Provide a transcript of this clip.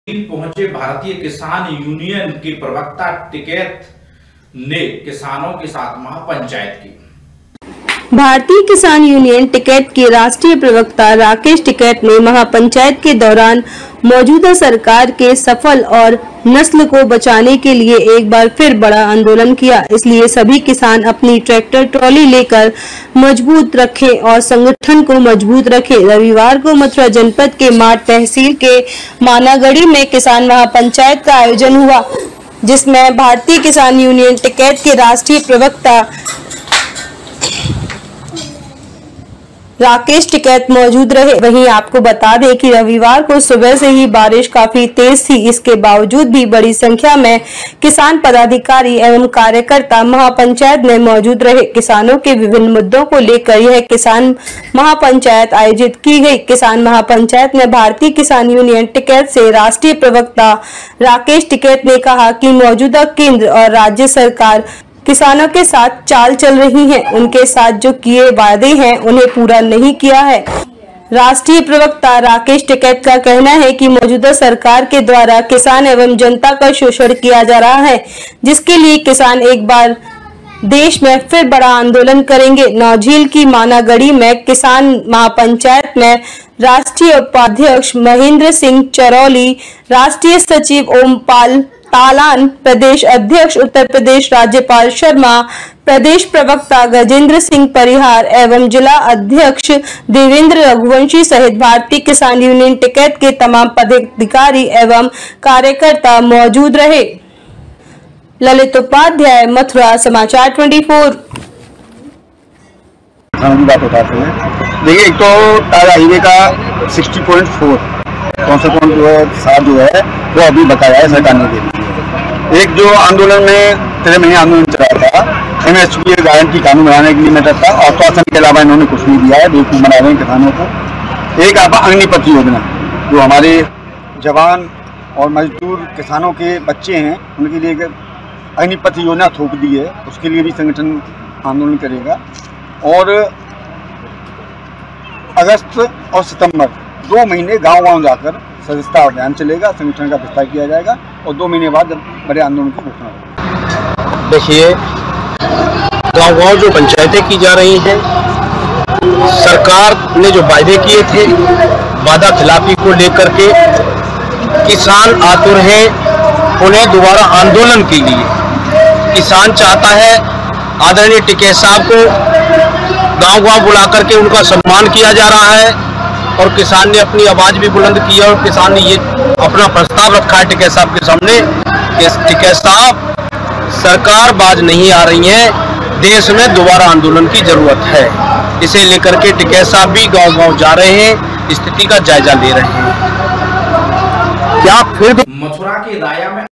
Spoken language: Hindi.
पहुंचे भारतीय किसान यूनियन के प्रवक्ता टिकैत ने किसानों के साथ महापंचायत की। भारतीय किसान यूनियन टिकैत के राष्ट्रीय प्रवक्ता राकेश टिकैत ने महापंचायत के दौरान मौजूदा सरकार के सफल और नस्ल को बचाने के लिए एक बार फिर बड़ा आंदोलन किया। इसलिए सभी किसान अपनी ट्रैक्टर ट्रॉली लेकर मजबूत रखें और संगठन को मजबूत रखें। रविवार को मथुरा जनपद के माठ तहसील के मानागढ़ी में किसान महापंचायत का आयोजन हुआ, जिसमें भारतीय किसान यूनियन टिकैत के राष्ट्रीय प्रवक्ता राकेश टिकैत मौजूद रहे। वहीं आपको बता दें कि रविवार को सुबह से ही बारिश काफी तेज थी। इसके बावजूद भी बड़ी संख्या में किसान पदाधिकारी एवं कार्यकर्ता महापंचायत में मौजूद रहे। किसानों के विभिन्न मुद्दों को लेकर यह किसान महापंचायत आयोजित की गई। किसान महापंचायत में भारतीय किसान यूनियन टिकैत से राष्ट्रीय प्रवक्ता राकेश टिकैत ने कहा कि मौजूदा केंद्र और राज्य सरकार किसानों के साथ चाल चल रही है। उनके साथ जो किए वादे हैं उन्हें पूरा नहीं किया है। राष्ट्रीय प्रवक्ता राकेश टिकैत का कहना है कि मौजूदा सरकार के द्वारा किसान एवं जनता का शोषण किया जा रहा है, जिसके लिए किसान एक बार देश में फिर बड़ा आंदोलन करेंगे। नौझील की मानागढ़ी में किसान महापंचायत में राष्ट्रीय उपाध्यक्ष महेंद्र सिंह चरौली, राष्ट्रीय सचिव ओमपाल तालान, प्रदेश अध्यक्ष उत्तर प्रदेश राज्यपाल शर्मा, प्रदेश प्रवक्ता गजेंद्र सिंह परिहार एवं जिला अध्यक्ष देवेंद्र रघुवंशी सहित भारतीय किसान यूनियन टिकैत के तमाम पदाधिकारी एवं कार्यकर्ता मौजूद रहे। ललित उपाध्याय, मथुरा, समाचार 24। बात उठाते हैं। देखिए, एक तो टाटा हाईवे का 60.4 7 जो है वो अभी बकाया है सरकार ने दे दी। एक जो आंदोलन में 3 महीने आंदोलन चला था, एमएसपी गारंटी कानून बनाने के लिए मैटर था, और आश्वासन के अलावा इन्होंने कुछ नहीं दिया है, बेवकूफ बना रहे हैं किसानों को। एक आपका अग्निपथ योजना, जो हमारे जवान और मजदूर किसानों के बच्चे हैं उनके लिए अग्निपथ योजना थोप दी है, उसके लिए भी संगठन आंदोलन करेगा। और अगस्त और सितंबर 2 महीने गांव-गांव जाकर सदस्यता अभियान चलेगा, संगठन का विस्तार किया जाएगा और 2 महीने बाद बड़े आंदोलन की घोषणा होगी। देखिए, गांव-गांव जो पंचायतें की जा रही हैं, सरकार ने जो वायदे किए थे, वादा खिलाफी को लेकर के किसान आतुर हैं उन्हें दोबारा आंदोलन के लिए। किसान चाहता है आदरणीय टिकैत साहब को गांव-गांव बुला करके उनका सम्मान किया जा रहा है, और किसान ने अपनी आवाज भी बुलंद की है, और किसान ने ये अपना प्रस्ताव रखा है टिकैत साहब के सामने कि टिकैत साहब, सरकार बाज नहीं आ रही है, देश में दोबारा आंदोलन की जरूरत है। इसे लेकर के टिकैत साहब भी गांव-गांव जा रहे हैं, स्थिति का जायजा ले रहे हैं। क्या फिर मथुरा के राया में